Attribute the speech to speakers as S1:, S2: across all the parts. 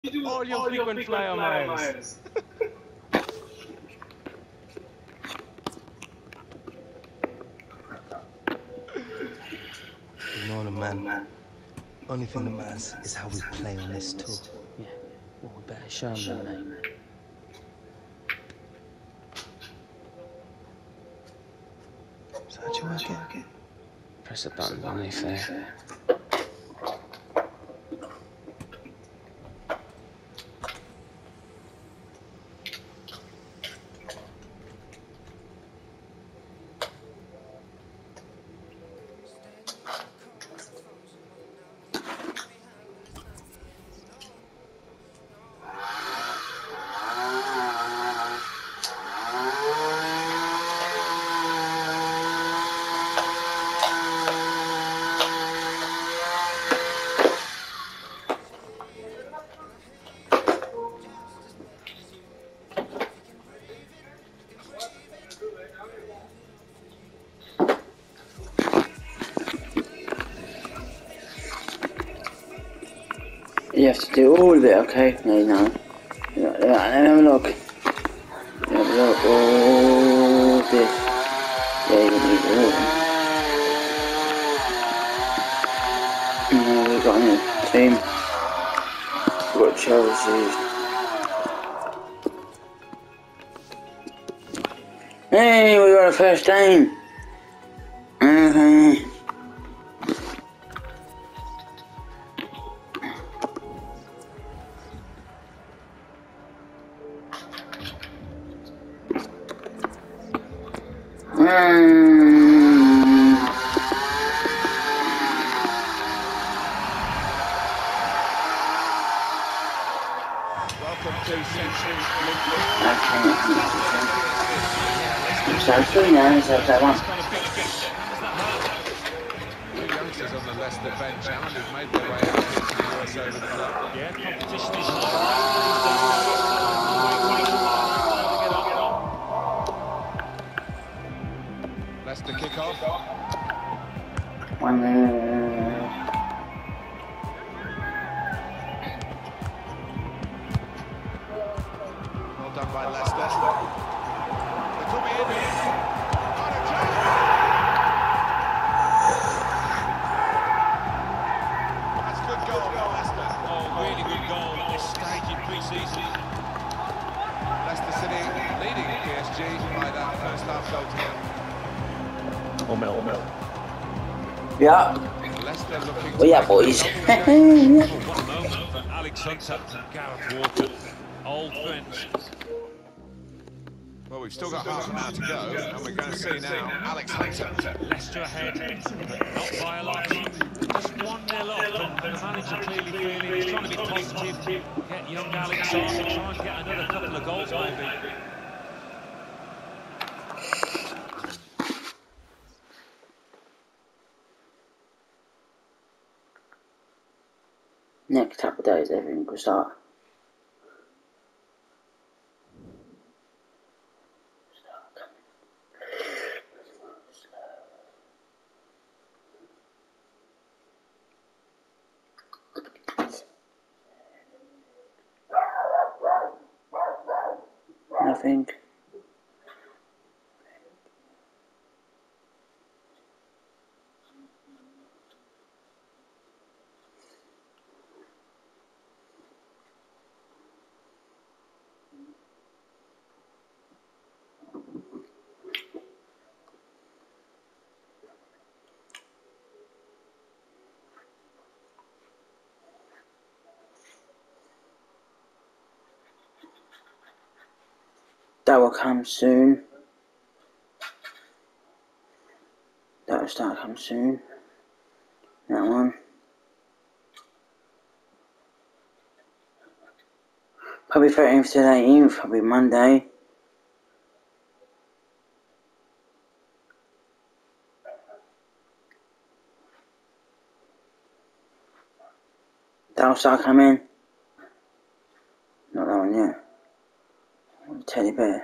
S1: all your frequent flyer miles.
S2: Ignore the man. Only thing that matters is how we play on this tour.
S1: Yeah, well, we better show them, mate.
S2: So how'd you work it?
S1: Press the button underneath there.
S3: You have to do all of it, okay? No. Let me have a look. Oh, this. Yeah, you need all of them. We've got a new team. We've got Chelsea. Hey, we got a first team. Okay. So 3 now, is that one?
S4: Two youngsters on the Leicester bench, Alan, who've made their way out here to the USA with the club.
S5: Yeah, competition is high.
S4: Leicester kick off.
S3: One
S4: Well done by Leicester. They could be in. That's good goal by Leicester.
S5: Oh, really good goal at this stage in pre-season.
S4: Leicester City leading PSG by that first half goal to nil.
S3: Yeah.
S4: Leicester looking
S3: Well, yeah, boys.
S5: What a moment for Alex Hunter and Gareth Walker. Old friends.
S4: Well, we've still got half an hour to go, and we're going to see now Alex Hunter.
S5: Leicester ahead, but not by a lot. Just 1-0 up, and the manager clearly feeling he's trying to be positive, get young Alex on, try and get another couple of goals maybe.
S3: Next couple of days, everything will start. Nothing. That will come soon. That will start to come soon. That one. Probably 13th to the 18th, probably Monday. That'll start coming. Not that one yet. Teddy bear.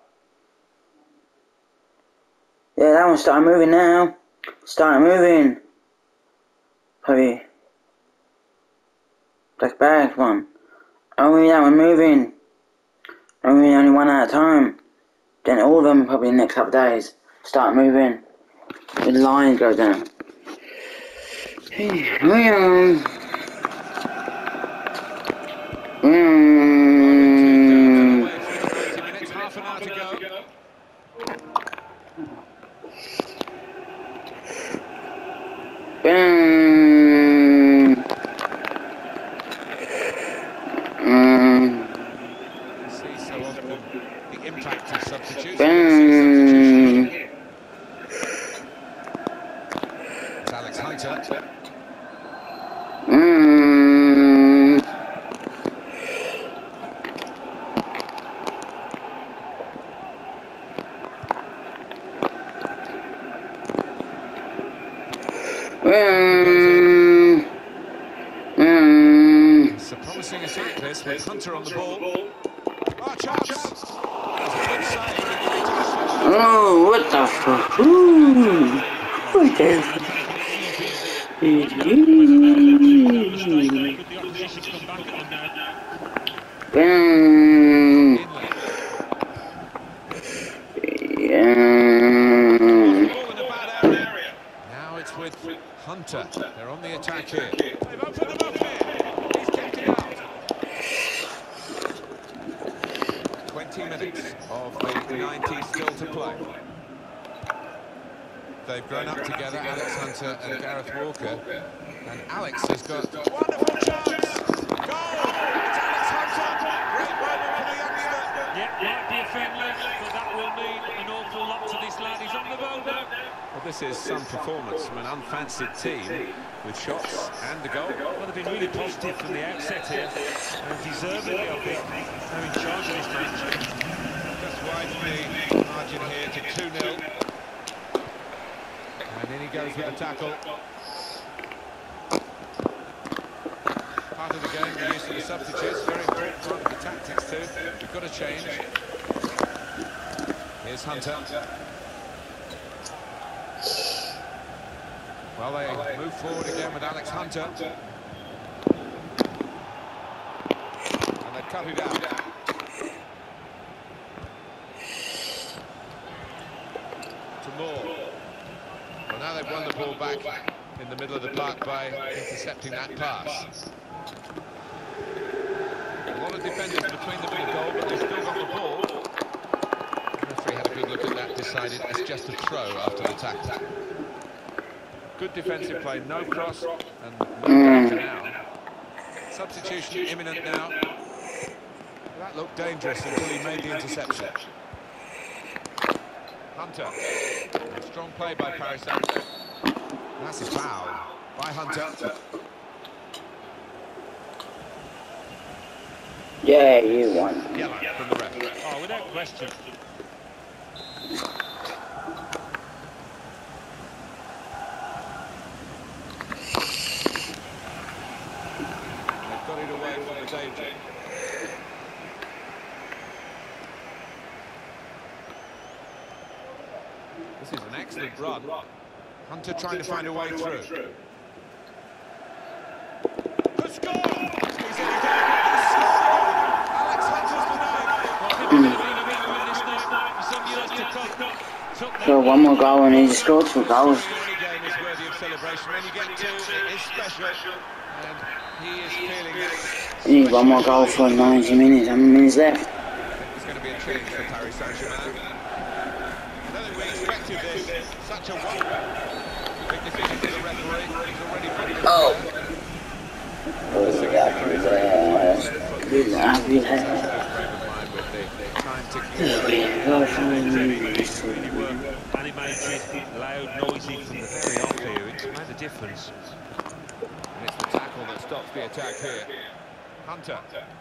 S3: Yeah, that one's starting moving now. Starting moving. Probably Black Bag one. Oh yeah, we're moving. Only one at a time. Then all of them probably in the next couple of days start moving. The line goes down.
S4: Half an hour to go. See so often the impact of substitutions. It's Alex Hunter. It's a promising attack this with Hunter on the ball. Oh, chance! That's a good save.
S3: Oh, what the fuck? Ooh. What the fuck?
S4: Now it's with Hunter. They're on the attack here. They've opened them up here. He's kept it out. 20 minutes of the 90 still to play. They've grown up together, Alex Hunter and Gareth Walker. And Alex has got wonderful chance. Goal! It's Alex Hunter. Great moment for the youngster.
S5: Yeah, might be a friendly, but that will mean an awful lot to this lad. He's on the road now.
S4: Well, this is some performance from an unfancied team with shots and a goal.
S5: Well, they've been really positive from the outset here, and deservedly, I think, they're in charge of this match.
S4: Just widen the margin here to 2-0. And in he goes with the tackle. Part of the game, the use of the substitutes, very important part of the tactics too. We've got to change. Here's Hunter. Well, they move forward again with Alex Hunter. And they cut it out. To Moore. Well, now they've won the ball back in the middle of the park by intercepting that pass. A lot of defenders between them and the goal, but they've still got the ball. The referee had a good look at that, decided it's just a throw after the tackle. Good defensive play, no cross and no danger now. Substitution imminent now. That looked dangerous until he made the interception. Hunter. Strong play by Paris Saint-Germain. That's a foul by Hunter.
S3: Yeah, you won.
S4: Yellow from the ref.
S5: Oh, without question.
S4: They've got it away from the danger. This is an excellent run. Hunter trying to find a way through. The score! He's in again. Alex Hunter's the name.
S3: So one more goal and he scored 2 goals.
S4: Any game is worthy of celebration. When you get 2, it is special. And he is feeling it.
S3: You need one more goal for 90 minutes. How many minutes left?
S4: There's going to be a change for Paris Saint-Germain. I don't think we expected this. Such a wonder. Big decision for the referee. He's already put it in.
S3: Oh.
S5: Really were animated, loud, noisy from the very off here. It's made a difference.
S4: And it's the tackle that stops the attack here. Hunter.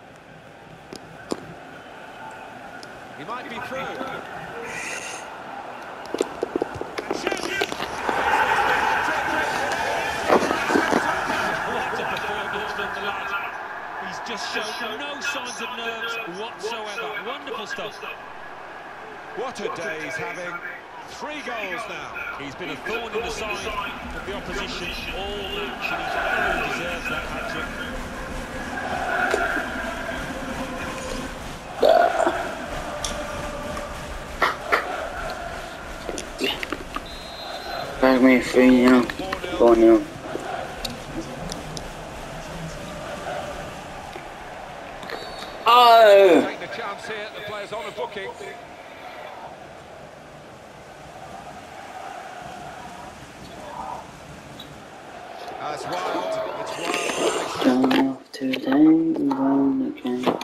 S4: He might be through. And shoots!
S5: What a performance from the lad. He's just shown no signs of nerves whatsoever. Wonderful stuff.
S4: What a day he's having. 3 goals now.
S5: He's been a thorn in the side of the opposition all match, and he deserves that hat-trick.
S3: me 3-0, 4-0. Oh!
S4: Take the chance here, the player's on a booking. That's wild, it's wild.
S3: Going off today, we won again.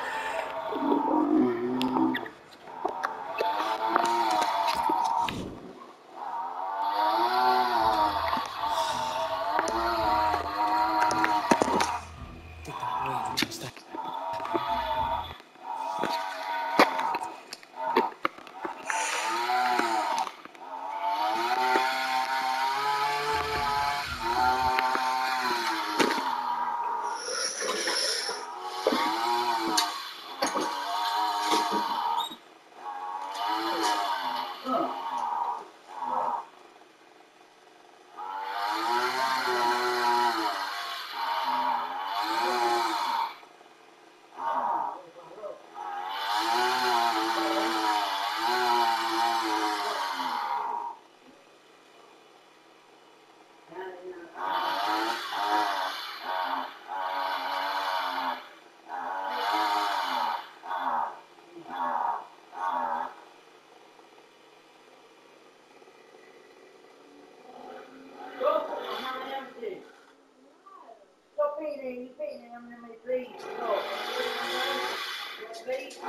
S6: Stop eating, I'm going to make please. Stop. Please.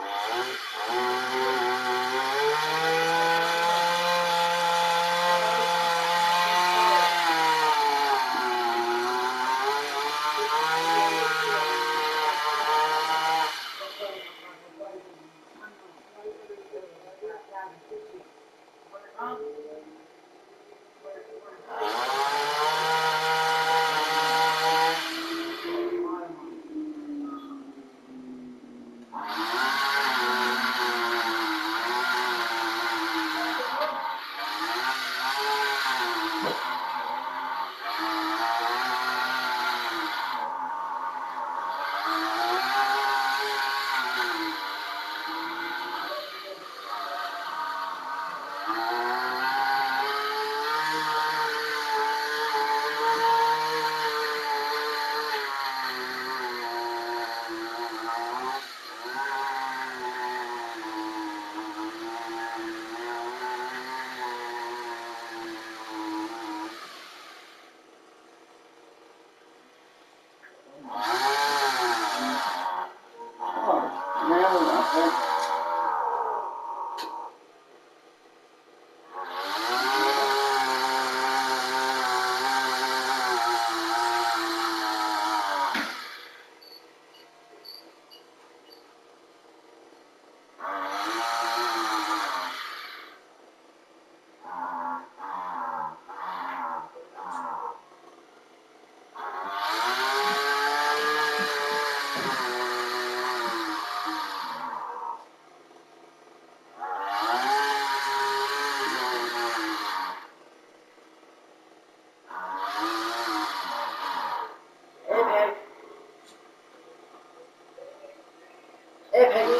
S6: Hey, Peggy.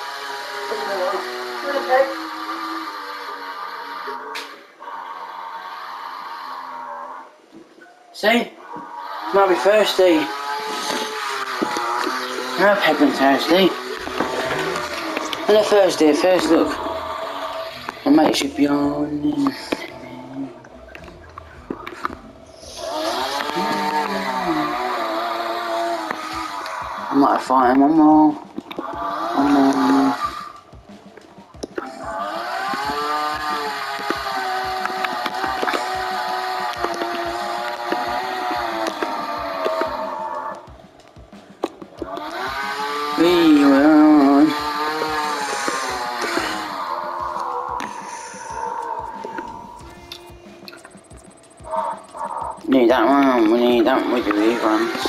S6: Come on, Peg.
S3: See? Might be thirsty. No, Pegman's thirsty. And they're thirsty at first, look. The mate should be on. I might have fighting one more. One more. We will. Need that one, we need that one with the big ones.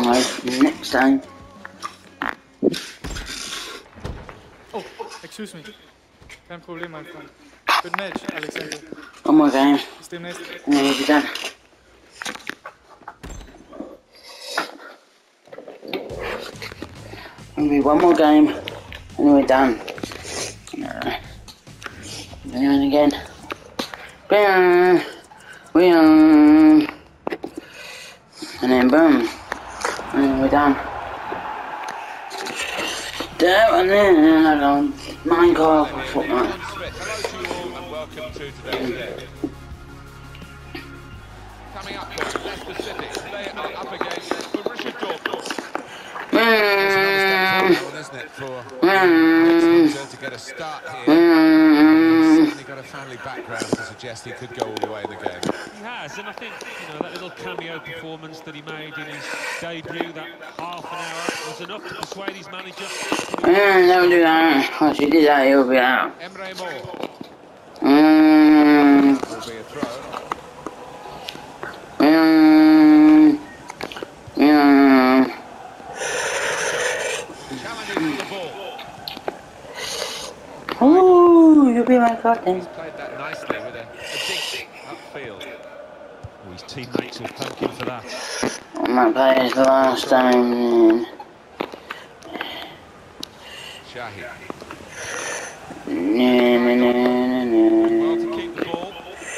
S3: guys, next time.
S7: Oh, excuse me. Kein Problem, mein Freund. Good match, Alexander.
S3: One more game,
S7: Bis demnächst.
S3: and then we'll be done. Maybe one more game, and then we're done. And again. Boom. Boom. And then boom. And then we're done. And then I don't Minecraft or Fortnite.
S4: Hello to you all and welcome to today's game. Coming up for Leicester City, they are up against Borussia Dortmund. It's another step forward, isn't it, for Alex Hunter to get a start here. He's certainly got a family background to suggest he could go all the way in the game.
S5: He has, and I think, you know, that little cameo performance that he made in his debut, that half an hour, was enough to persuade his manager.
S3: Don't do that. Once you did that, he'll be out.
S4: Emre Mor. That will be a throw. Challenging for the ball.
S3: Ooh, you'll be my captain.
S4: Played that nicely with a dig upfield.
S5: Oh, his teammates will thank him for that.
S3: I might play this the last time.
S4: Shahi.
S3: No.
S4: Well to keep the ball.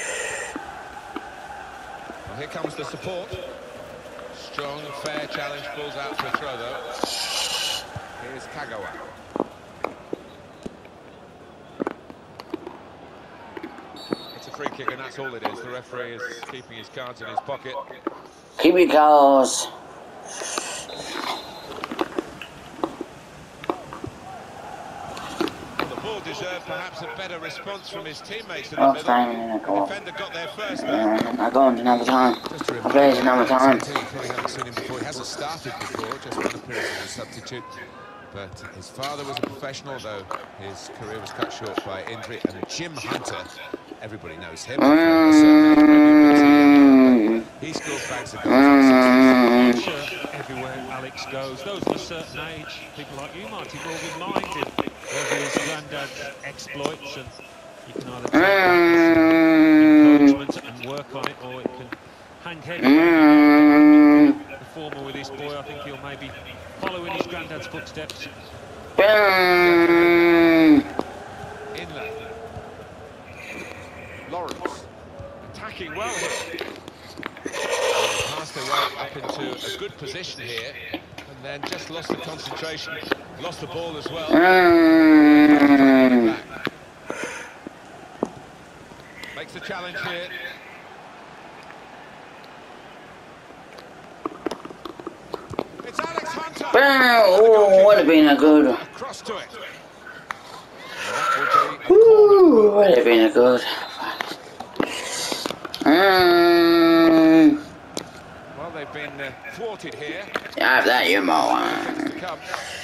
S4: Well, here comes the support. Strong, fair challenge, pulls out for a throw though. Here's Kagawa. It's a free kick and that's all it is. The referee is keeping his cards in his pocket.
S3: Keep your goals.
S4: The ball deserved perhaps a better response from his teammates in the
S3: Oh,
S4: middle.
S3: fine, I
S4: The
S3: go.
S4: defender got there first though.
S3: I go on to another time. I play it another time.
S4: You probably haven't seen him before. He hasn't started before, just one appearance as a substitute. But his father was a professional, though his career was cut short by injury. And Jim Hunter, everybody knows him. He scored bags of goals.
S5: I'm sure everywhere Alex goes, those of a certain age, people like you, Marty, will be minded of his granddad's exploits, and you can either take that as encouragement and work on it, or it can hang heavy. The former with his boy, I think he'll maybe follow in his granddad's footsteps.
S4: Inlet. Lawrence. Attacking well here. Passed their way up into a good position here, and then just lost the concentration. Lost the ball as well. Makes the challenge here. It's Alex Hunter.
S3: Oh, would have been a good.
S4: Across to it. That will be a
S3: Ooh, would have been a good.
S4: well, they've been thwarted here.
S3: Have that, you more
S4: To come.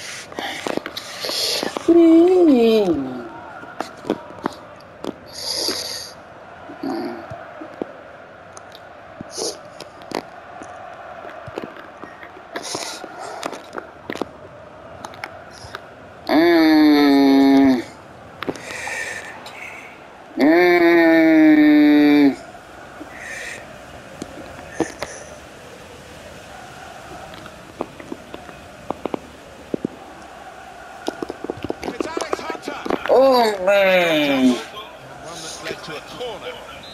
S4: It's Alex Hunter.
S3: Oh, man.
S4: One that led to a corner.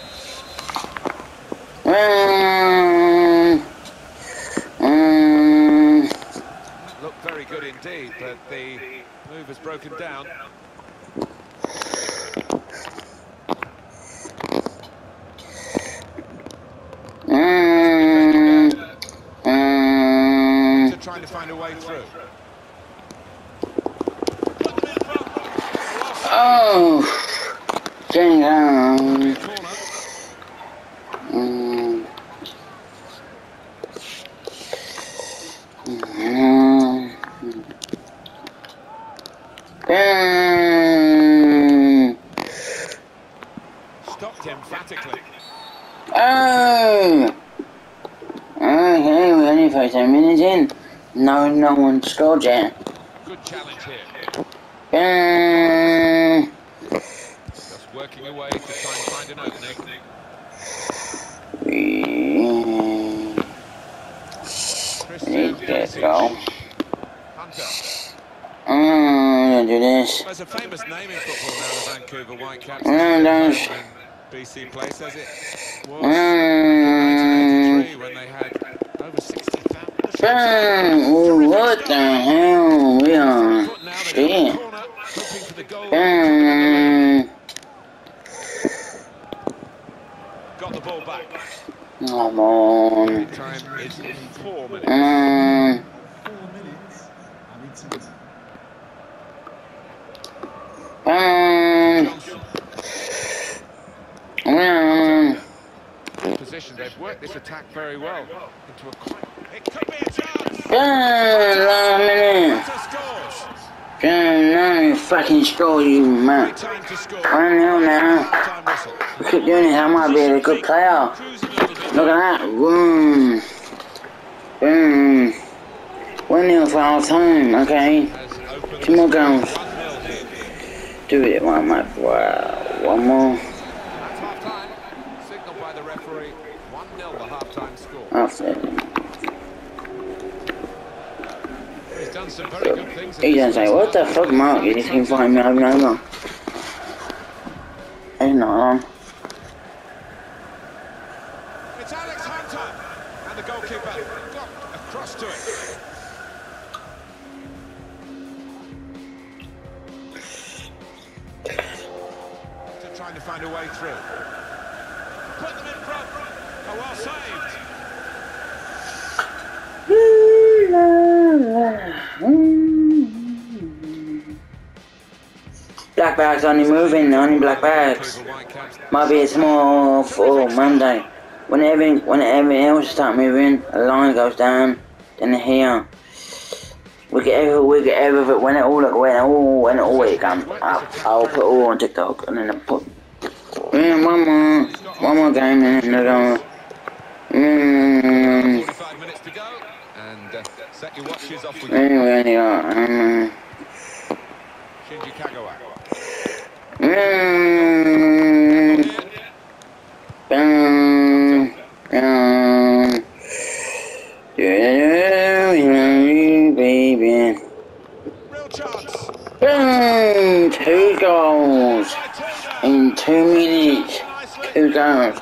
S4: Looked very good indeed, but the move has broken down. So trying to find a way through.
S3: Oh, getting down.
S4: Corner. Stopped emphatically.
S3: Oh! Okay, we're only 10 minutes in. No one scored yet.
S4: Good challenge here. Just working away to try and find an opening.
S3: Need to get a goal.
S4: Hunter.
S3: Do this.
S4: There's a famous name in football now, the Vancouver Whitecaps. BC Play says it was in 1983 when they had over 60,000.
S3: What the hell? We are shit.
S4: Got the ball back.
S3: Come on.
S4: Time is 4 minutes.
S8: 4 minutes.
S4: Position, they've worked this attack very well into a quite. It could be a chance.
S3: No fucking score, you man. 1-0 now. Keep doing it, I might be a good player. Look at that. Boom. 1-0 for half time, okay. 2 more goals. Do it, one more.
S4: That's half time. Signaled by the referee. 1-0 the half time score. He's done some very good things.
S3: He doesn't say, what the fuck, Mark? You just can find me over and over. It's not on.
S4: It's Alex Hunter. And the goalkeeper got across to it. Trying to find a way through. Put them in front. Oh, well saved.
S3: Black bags only moving, only black bags. Might be small for Monday. When everything else start moving, a line goes down, then here. We get everything when it all comes. I'll put it all on TikTok and then I'll put one more game and then they're going.
S4: 45 minutes to go and set your watches off with Shinji Kagawa.
S3: Baby.
S4: Real chance.
S3: 2 goals in 2 minutes. 2 goals.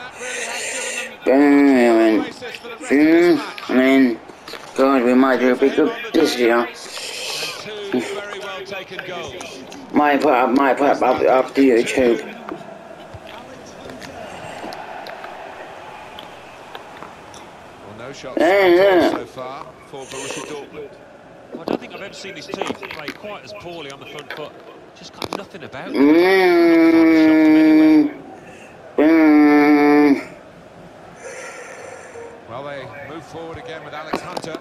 S3: Man, God, we might do a big good this year.
S4: Very well taken goals.
S3: Might put up to YouTube.
S4: Well, no shots so far for Borussia Dortmund.
S5: Well, I don't think I've ever seen this team play quite as poorly on the front foot. Just got nothing about it.
S4: Well, they move forward again with Alex Hunter.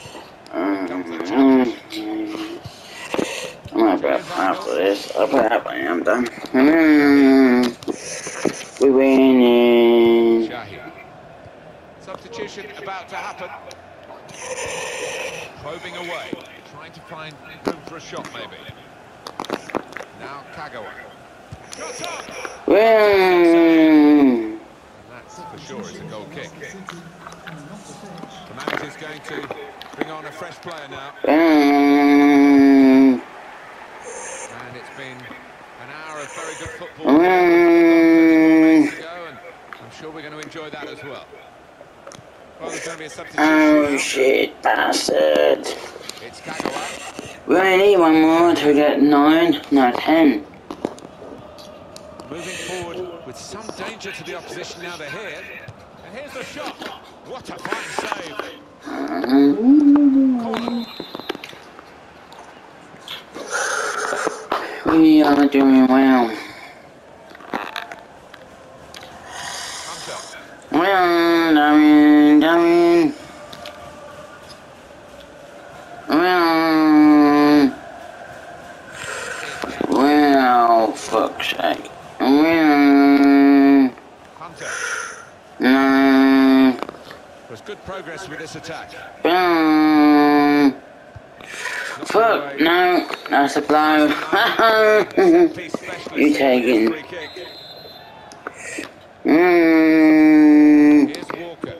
S3: I might put up after this. I'll put up when I'm done. We're winning.
S4: Shahi. Substitution about to happen. Probing away, trying to find room for a shot maybe. Now Kagawa. Shot up! And that's for sure is a goal kick. The manager's going to bring on a fresh player now. And it's been an hour of very good football. To go, and I'm sure we're going to enjoy that as well. Well, there's going to be a substitution.
S3: Oh shit, bastard.
S4: It's Kagawa.
S3: We only need 1 more to get 9, no 10.
S4: Moving forward with some danger to the opposition now they're here. And here's the shot. What a fine save.
S3: We are doing well.
S4: Hunter.
S3: Well, Damien. Well, fuck's sake.
S4: Hunter.
S3: No.
S4: It was good good progress with this attack.
S3: Boom. Fuck, no, that's a blow. You taking.
S4: Here's Walker.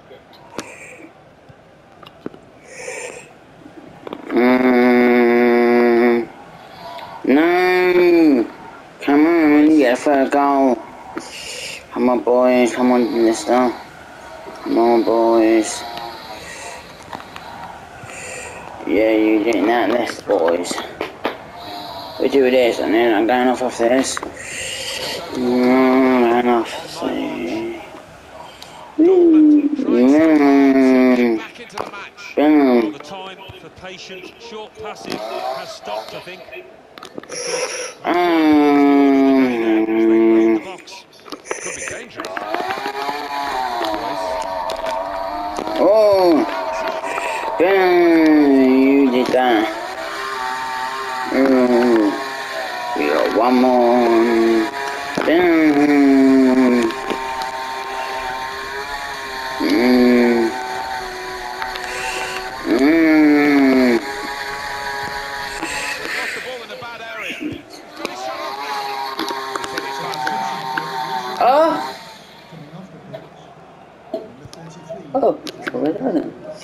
S3: No. Come on, you get a third goal. Come on, boys. Come on, mister. Come on, boys. Yeah, you getting that left, boys. We do this, and then I'm going off this. Going off.
S5: Well, the time for patient short passes has stopped, I think. The box.
S4: Could be dangerous.
S3: Oh, you did that. We got one more.
S4: Lost the ball in a bad area. He's got his shot off now. He's hit his
S3: Oh, well done.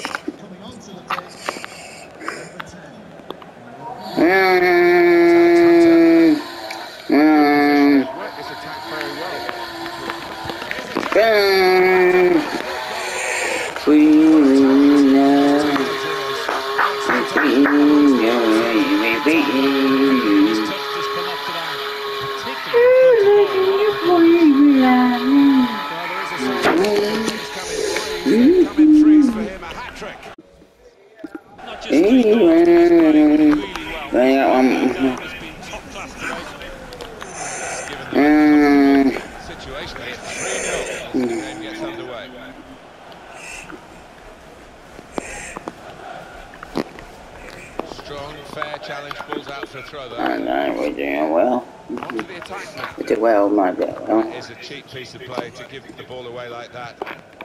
S4: Worked this attack very well.
S5: His touch just come off today, particularly in front of goal.
S4: Coming threes for him, a hat-trick.
S5: Not just 3 goals, he's played really well.
S3: Got one.
S5: Has been top class today.
S4: Situation here, 3-0 as the game gets underway. Strong, fair challenge, pulls out for a throw though.
S3: I know, we're doing well.
S4: On to the attack now.
S3: We did well, might do well.
S4: It's a cheap piece of play to give the ball away like that.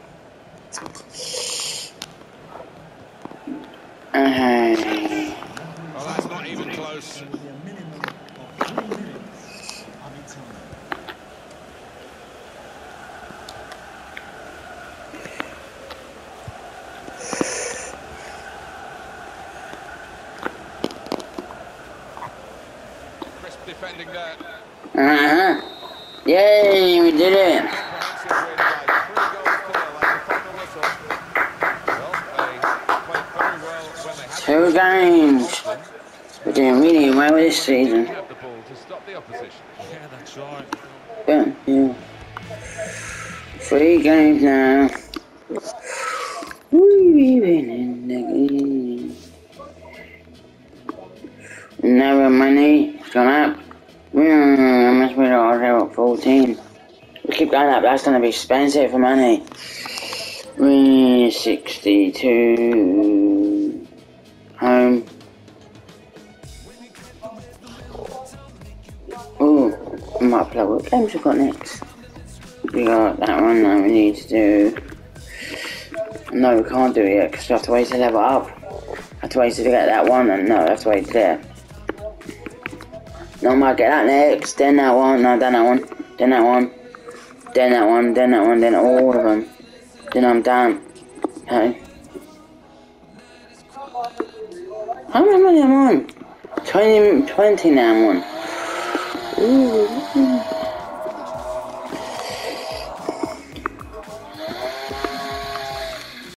S4: Well, that's not even close. Crisp defending there.
S3: Yay, we did it.
S4: Comprehensive win by 3 goals to 0 at the final whistle. Well, they played very well when they had
S3: 2 games. We're doing really well this season.
S4: have the ball to stop the opposition.
S5: Yeah, that's right.
S3: Yeah. 3 games now. We winning the game. Now our money's gone up. I must be all 14. We keep going up, that's going to be expensive for money. 62. Home. Ooh, I might play. What games we got next? We got that one that we need to do. No, we can't do it yet because we have to wait to level up. I have to wait to get that one, and no, I have to wait there. No, I might get that next, then that one, no, then that one, then that one, then that one, then that one, then all of them. Then I'm done. Okay. How many money am I on? 20 now I'm on. Ooh.